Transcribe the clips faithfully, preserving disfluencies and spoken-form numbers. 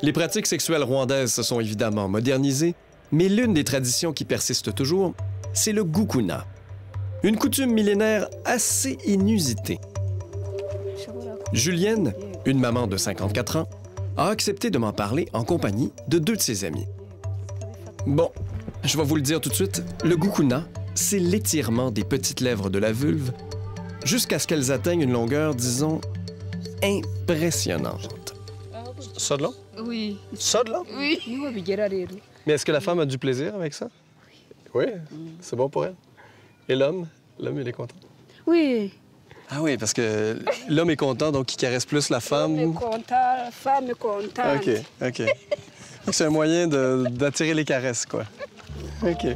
Les pratiques sexuelles rwandaises se sont évidemment modernisées, mais l'une des traditions qui persiste toujours, c'est le gukuna, une coutume millénaire assez inusitée. Julienne, une maman de cinquante-quatre ans, a accepté de m'en parler en compagnie de deux de ses amis. Bon, je vais vous le dire tout de suite, le gukuna, c'est l'étirement des petites lèvres de la vulve jusqu'à ce qu'elles atteignent une longueur, disons, impressionnante. Ça de là? Oui. Ça de là? Oui. Mais est-ce que la femme a du plaisir avec ça? Oui, c'est bon pour elle. Et l'homme? L'homme, il est content? Oui. Ah oui, parce que l'homme est content, donc il caresse plus la femme. L'homme est content, la femme est contente. OK, OK. C'est un moyen d'attirer les caresses, quoi. OK.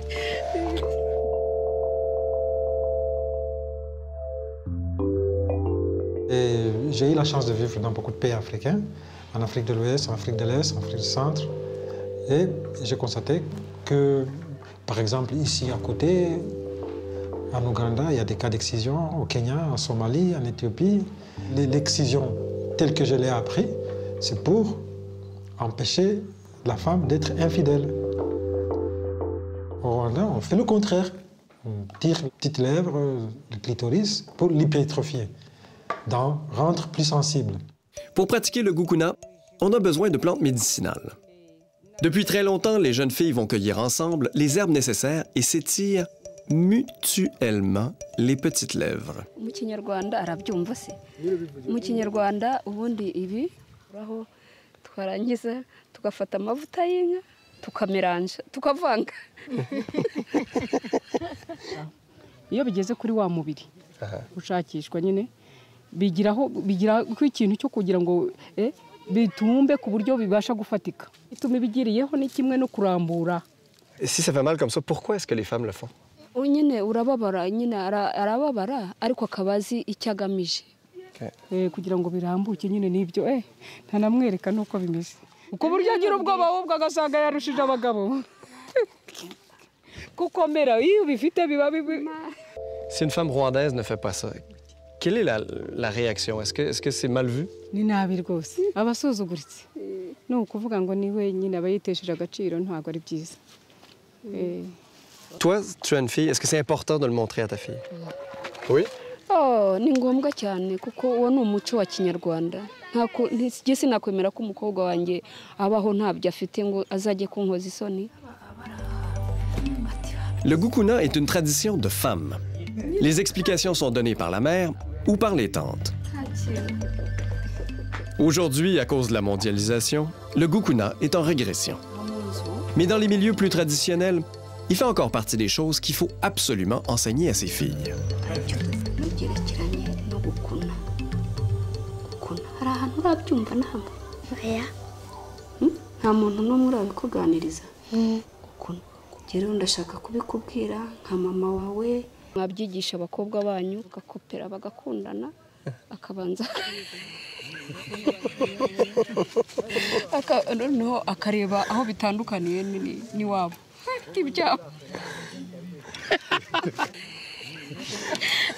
J'ai eu la chance de vivre dans beaucoup de pays africains, en Afrique de l'Ouest, en Afrique de l'Est, en Afrique du Centre. Et j'ai constaté que, par exemple, ici à côté, en Ouganda, il y a des cas d'excision, au Kenya, en Somalie, en Éthiopie. L'excision, telle que je l'ai appris, c'est pour empêcher la femme d'être infidèle. Au Rwanda, on fait le contraire. On tire les petites lèvres, le clitoris, pour l'hypertrophier, d'en rendre plus sensible. Pour pratiquer le gukuna, on a besoin de plantes médicinales. Depuis très longtemps, les jeunes filles vont cueillir ensemble les herbes nécessaires et s'étirent mutuellement les petites lèvres. Mu Kinyarwanda arabyumva se. Mu Kinyarwanda ubundi ibi uraho twarangiza tugafata amavuta y'inka tukameranja tukavanga. Iyo bigeze kuri wa mubiri ushakishwa nyine bigiraho bigira ku ikintu cyo kugira ngo eh bitumbe ku buryo bibasha gufatika. Ituma bigiriyeho ni kimwe no kurambura. Si ça fait mal comme ça, pourquoi est-ce que les femmes le font? Nyine urababara nyine arababara ariko akabazi icyagamije. Eh kugira ngo birambuke nyine nibyo eh ntanamwereka nuko bimeze. Uko buryo agira ubwoba ahubwo agasanga yarushije abagabo. Kukomera iyo bifite biba bibi. Si une femme rwandaise ne fait pas ça, quelle est la, la réaction? Est-ce que est-ce que c'est mal vu? Ni nabi rwose. Abasuzuguritse. No kuvuga ngo ni we nyine abayitesheje agaciro ntago ari byiza. Eh Toi, tu as une fille, est-ce que c'est important de le montrer à ta fille? Oui? Oh, ni ngombwa cyane kuko uwo ni umuco wa Kinyarwanda. Ntako ntige sinakwemera ko umukobwa wanjye abaho ntabyo afite ngo azajye kunkoza isoni. Le gukuna est une tradition de femmes. Les explications sont données par la mère ou par les tantes. Aujourd'hui, à cause de la mondialisation, le gukuna est en régression. Mais dans les milieux plus traditionnels, il fait encore partie des choses qu'il faut absolument enseigner à ses filles. Mwabyigisha abakobwa banyu bagakopera bagakundana akabanza aka no akareba aho bitandukaniye ni wabo ibyabo